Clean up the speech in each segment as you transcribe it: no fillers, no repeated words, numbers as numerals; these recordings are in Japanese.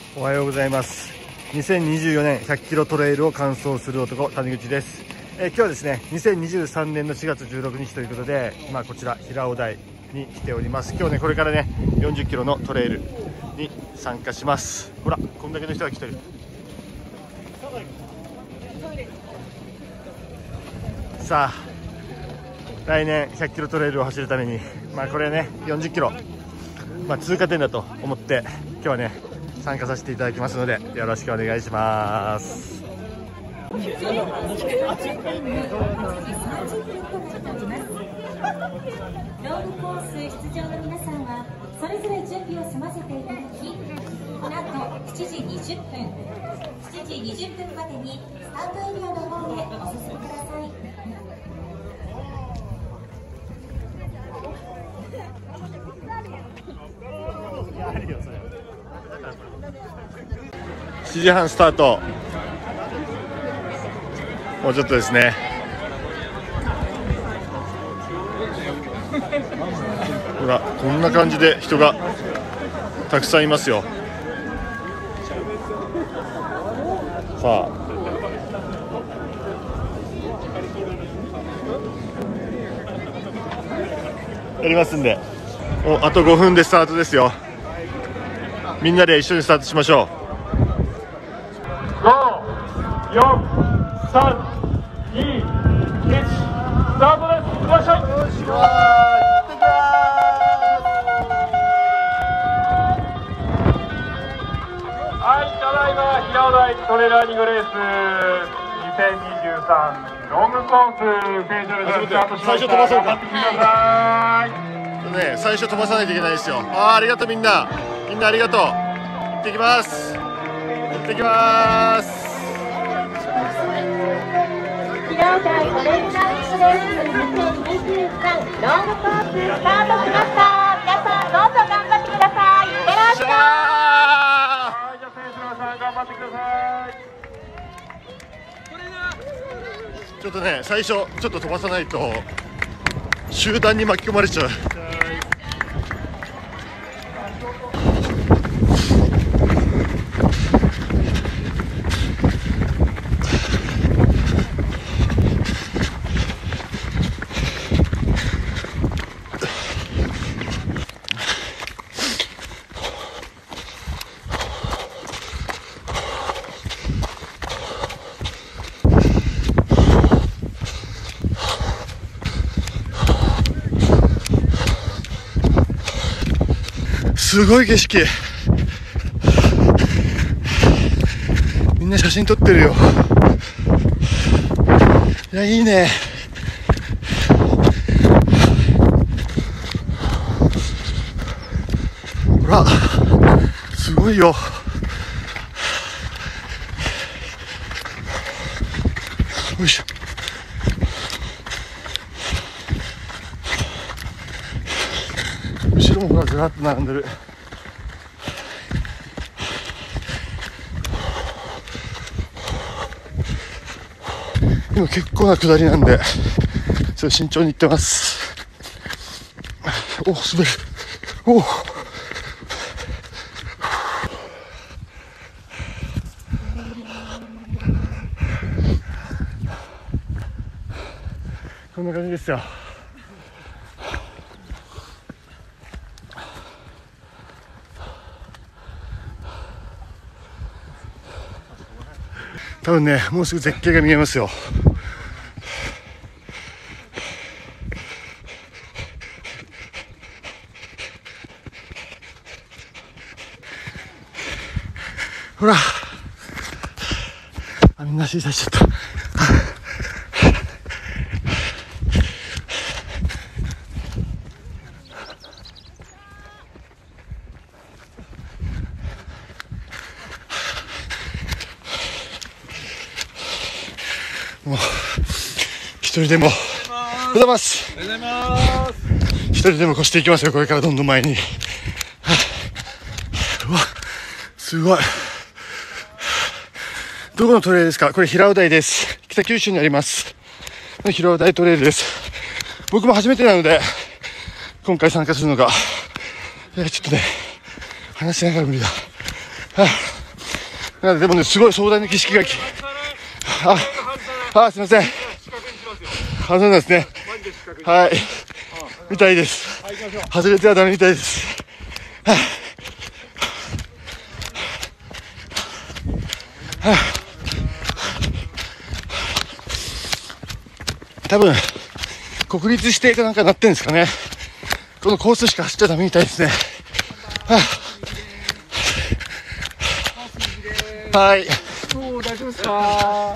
おはようございます。2024年100キロトレイルを完走する男、谷口です。今日はですね、2023年の4月16日ということで、今こちら平尾台に来ております。今日ね、これからね、40キロのトレイルに参加します。ほら、こんだけの人が来てる。さあ、来年100キロトレイルを走るために、これね、40キロ、通過点だと思って、今日はね、参加させていただきますので、よろしくお願いします。 ロードコース出場の皆さんはそれぞれ準備を済ませていただき、この後7時20分までにスタートエリアの方へお進みください。 7時半スタート。もうちょっとですね。ほら、こんな感じで人がたくさんいますよ。さあ、やりますんで、あと5分でスタートですよ。みんなで一緒にスタートしましょう。5、4、3、2、1、スタートです。いらっしゃい。 はい、ただいま平尾台トレーラーニングレース2023ロングコースページのスタートしました。 最初飛ばそうか。 頑張ってください。 最初飛ばさないといけないですよ。ありがとうみんなありがとう。行ってきます。 平尾台トレイルランニングレース2023ロングコーススタートしました。皆さんどうぞ頑張ってください。いってらっしゃい。 はい、じゃあ選手の皆さん頑張ってください。 ちょっとね、最初ちょっと飛ばさないと集団に巻き込まれちゃう。すごい景色。みんな写真撮ってるよ。いや、いいね。ほら、すごいよ。よいしょ。後ろもほらずらっと並んでる。今結構な下りなんでちょっと慎重に行ってます。お、滑る。お、こんな感じですよ。多分ね、もうすぐ絶景が見えますよ。ほら、みんな小さいしちゃった。もう一人でも、おはようございます。一人でも越していきますよ。これからどんどん前に。うわ、すごい。どこのトレイルですか？これ平尾台です。北九州にあります平尾台トレイルです。僕も初めてなので今回参加するのがちょっとね、話しながら無理だ。 でもね、すごい壮大な景色がすいません。そうなんですね。はい。みたいです。外れてはダメみたいです。多分、国立指定かなんかなってんですかね。このコースしか走っちゃダメみたいですね。はい。 大丈夫ですか？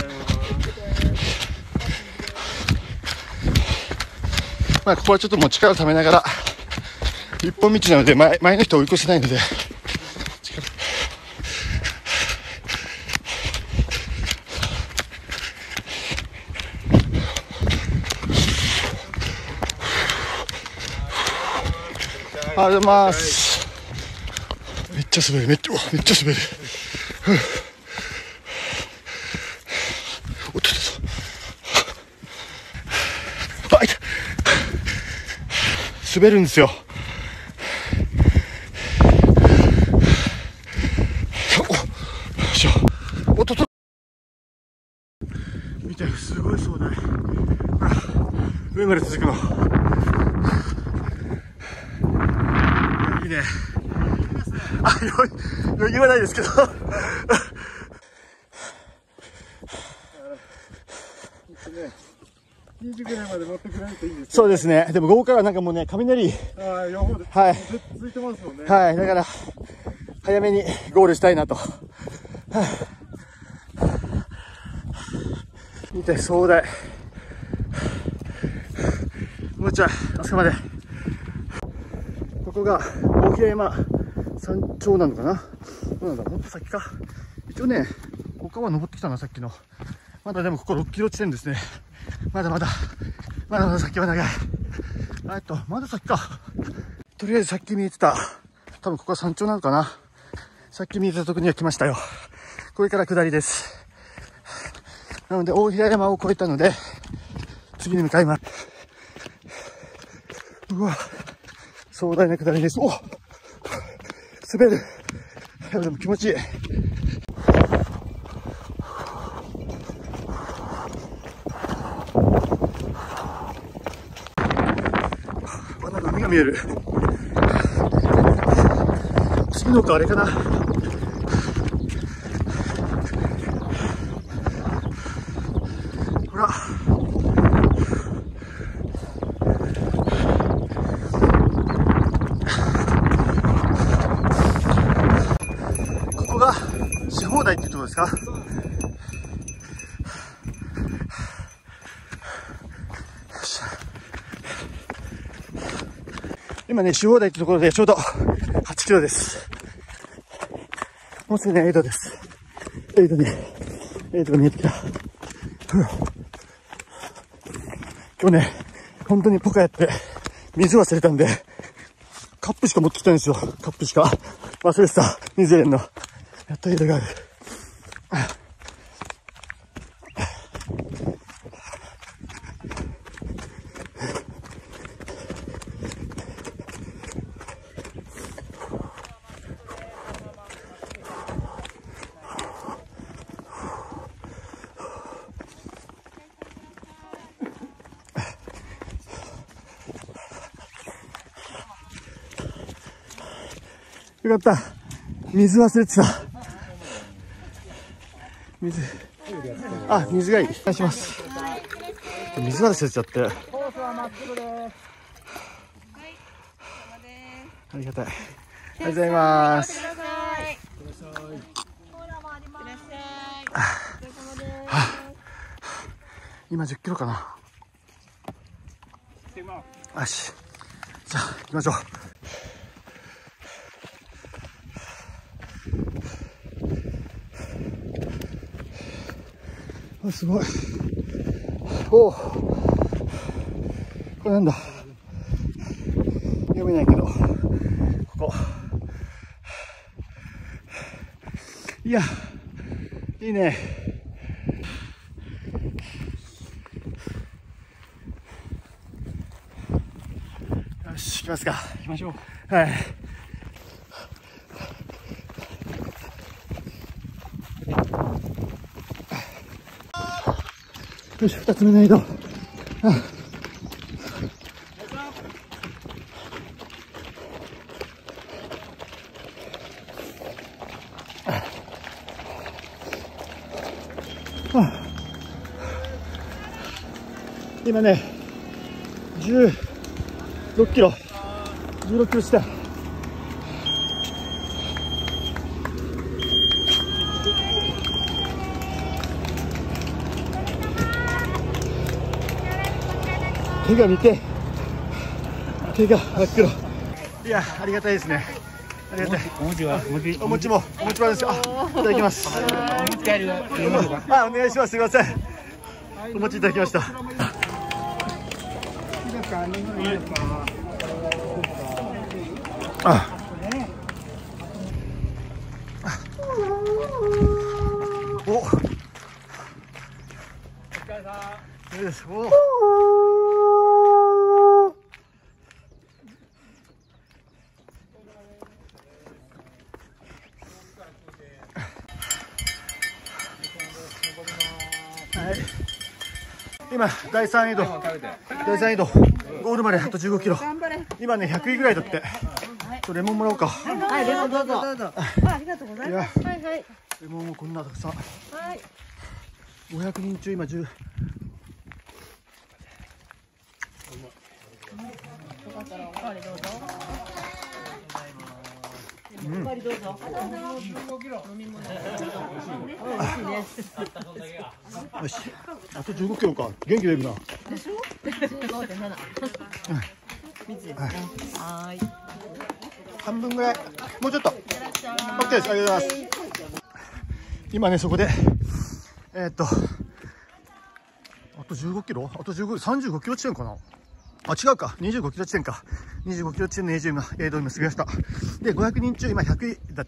まあ、ここはちょっともう力をためながら、一本道なので前の人を追い越せないので、ありがとうございます。めっちゃ滑る、めっちゃ滑る。おっとっと。あ、いた。滑るんですよ。おっとっと。見て、すごい壮大。上まで続くの。いいね。余裕はないですけど。 20ぐらいまで持ってくれるといいんです。 そうですね。でも午後からなんかもうね、雷。はい。 続いてますもんね。 はい。だから、早めにゴールしたいなと。見て、壮大。もうちょい、あそこまで。ここが大平山山頂なのかな。どうなんだ、もっと先か。一応ね、丘は登ってきたな、さっきの。まだでもここ6キロ地点ですね。まだまだ先は長い。まだ先か。とりあえずさっき見えてた、多分ここは山頂なのかな。さっき見えてたとこには来ましたよ。これから下りです。なので大平山を越えたので、次に向かいます。うわ、壮大な下りです。お、滑る。でも気持ちいい。まだ波が見える。次の丘あれかな。ほら。ここがし放題っていうところですか。今ね、し放題ってところでちょうど8キロです。もうすぐね、エイドです。エイドが見えてきた。今日ね、本当にポカやって、水忘れたんで、カップしか持ってきたんですよ。カップしか。忘れてた。水入れんの。やっとエイドがある。よかった。水忘れてた。水がいい。お願いします。水忘れちゃって。ありがたい。ありがとうございます。今10キロかな。よし。じゃあ、行きましょう。すごい。お、これなんだ。読めないけど、ここ。いや、いいね。よし、行きますか。 行きましょう。 はい。 よし、2つ目の移動。今ね、16キロ地点。手が見て、手が真っ黒。いや、ありがたいですね。ありがたい。お餅は、お餅もですよ。いただきます。お願いします。すみません。お餅いただきました。お。お疲れ様です。お。はい、今第3移動ゴールまであと15キロ。今ね100位ぐらいだって。レモンもらおうか。 はい、レモンどうぞ。ありがとうございます。はいはい。 レモンもこんなたくさん。はい。500人中今10。よかったらおかわりどうぞ。おかわりどうぞ。飲み物。美味しいです。よし、あと15キロか。元気出るな。でしょ？15.7。はい。半分ぐらい。もうちょっと。OK です。ありがとうございます。今ね、そこであと15キロ、あと35キロ地点かな。あ、違うか、25キロ地点か。25キロ地点の映像今過ぎました。で、500人中今100位だって。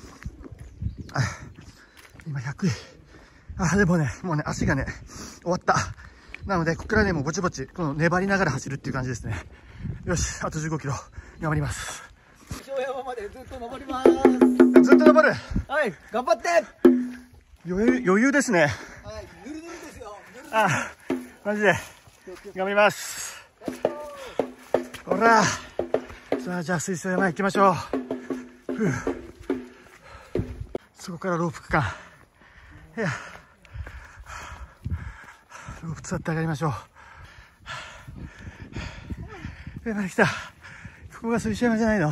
今100位。でもね、もうね、足がね、終わった。なので、ここからね、もうぼちぼち、この粘りながら走るっていう感じですね。よし、あと15キロ、頑張ります。 小山までずっと登ります。 ずっと登る。 はい、頑張って。 余裕ですね。 はい、ぬるぬるですよ。 マジで。頑張ります。ほら。さあ、じゃあ、水槽山行きましょう。そこからロープ区間。いや。ロープ伝って上がりましょう。上まで来た。ここが水槽山じゃないの。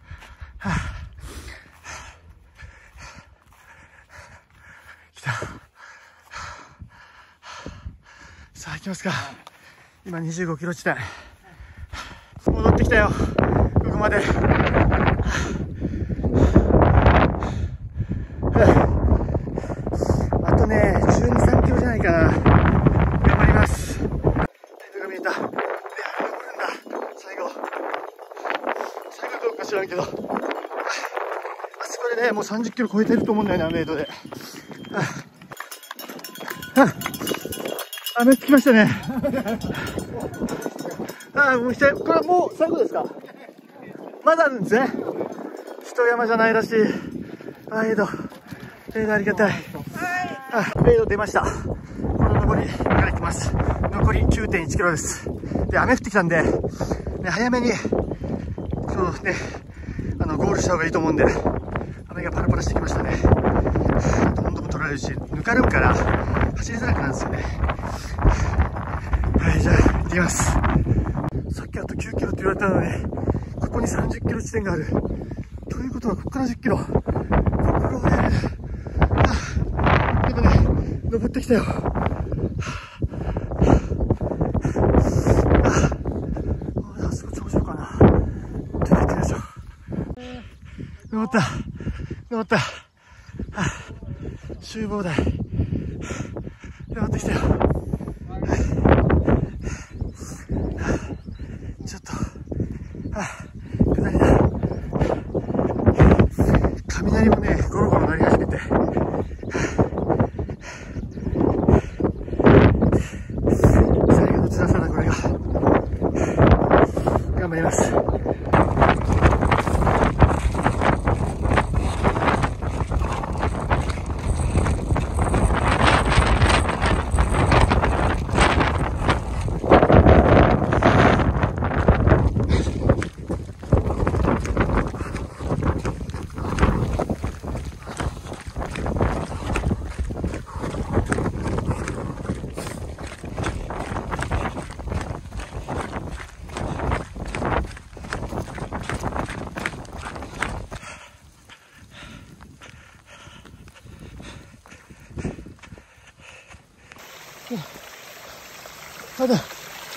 来た。さあ、行きますか。今25キロ地点。戻ってきたよ。ここまで。あとね、12、3キロじゃないかな。頑張ります。手が見えた。で、登るんだ。最後どうか知らんけど。あそこでね、もう30キロ超えてると思うんだよね、アメードで。雨つきましたね。もうこれもう最後ですか？まだあるんですね。一山じゃないらしい。エイドありがたい。エイド出ました。この上りから行きます。残り 9.1 キロです。で、雨降ってきたんで、ね、早めに、そうね、ゴールした方がいいと思うんで、雨がパラパラしてきましたね。どんどん取られるし、ぬかるむから走りづらくなるんですよね。はい、じゃあ行ってきます。さっきあと9キロって言われたので、ここに30キロ地点がある。ということは、ここから10キロ。ここをね、でもね、登ってきたよ。あそこ頂上かな。出てきたでしょ。登った。集合台。登ってきたよ。ちょっと、下りだ。雷もね、ゴロゴロ鳴り始めて。最後の辛さだ、これが。頑張ります。 まだ、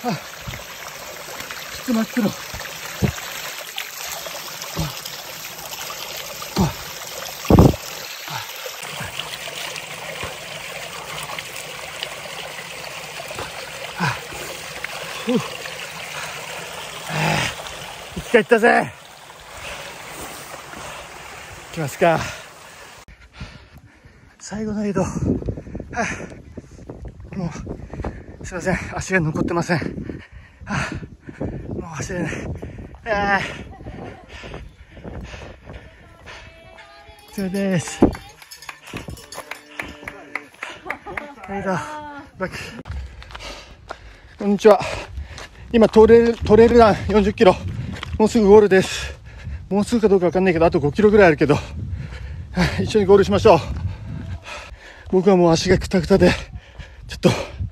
ちょっと待ってろ。生き返ったぜ。行きますか。最後の移動。もうすいません、足が残ってません。もう走れない。それです。はい、バック。こんにちは。今トレイルラン40キロ、もうすぐゴールです。もうすぐかどうかわかんないけど、あと5キロぐらいあるけど、一緒にゴールしましょう。僕はもう足がくたくたで、ちょっと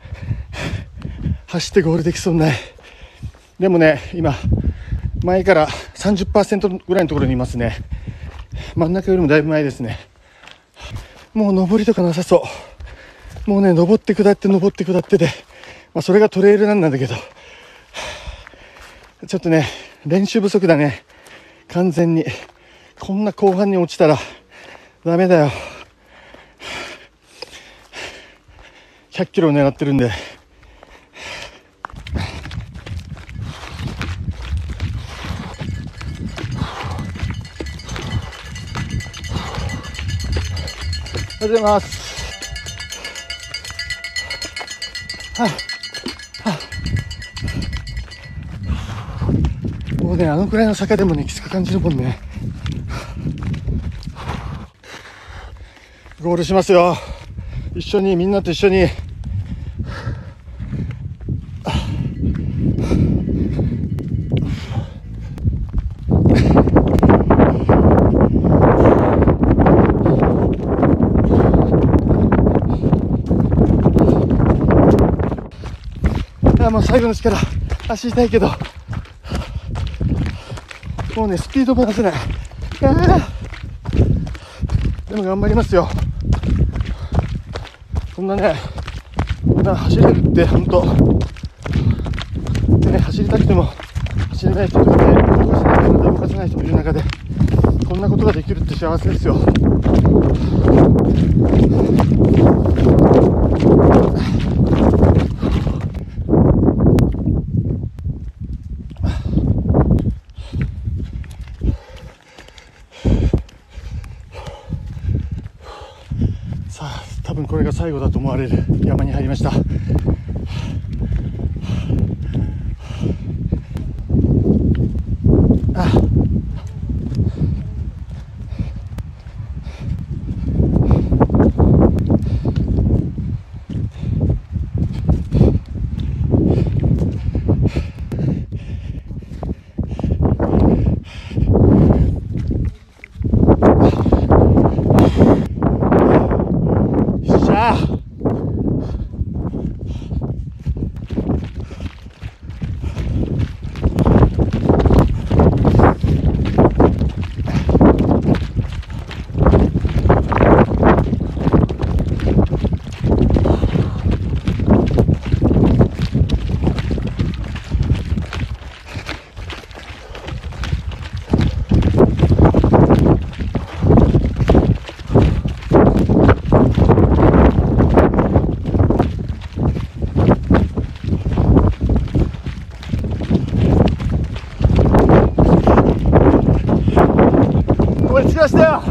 走ってゴールできそうにない。でもね、今前から 30% ぐらいのところにいますね。真ん中よりもだいぶ前ですね。もう上りとかなさそう。もうね、上って下って登って下ってで、それがトレイルランなんだけど、ちょっとね、練習不足だね。完全に。こんな後半に落ちたらダメだよ。100キロを狙ってるんで。おはようございます。もうね、あのくらいの坂でもね、きつく感じるもんね。ゴールしますよ。一緒に、みんなと一緒に。もう最後の力、足痛いけど、もうね、スピードも出せない。でも頑張りますよ。そんなね、普段走れるって本当でね、走りたくても走れない人とかね、動かせない人、動かせない人もいる中で、こんなことができるって幸せですよ。さあ、多分これが最後だと思われる山に入りました。着きましたよ。や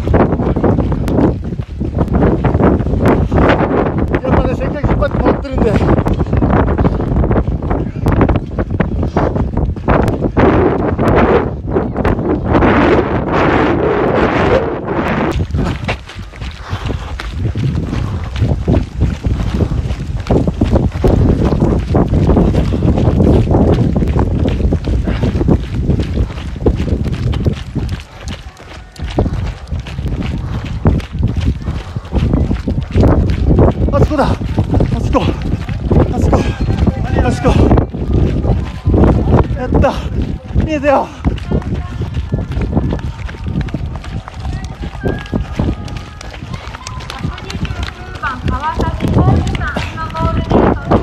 っぱね、せっかく引っ張ってもらってるんで、あそこだ、あそこ、あそこ、あそこ、やった、見えたよ。 129番川崎浩二さんのゴールです。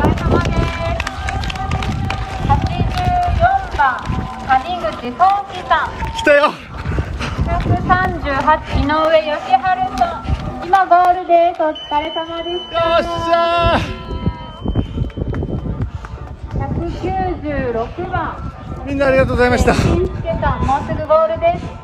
来たよ。 138井上義治さん、今ゴールです。お疲れ様でしよっしゃた。196番ー。みんなありがとうございました。 金介さん、もうすぐゴールです。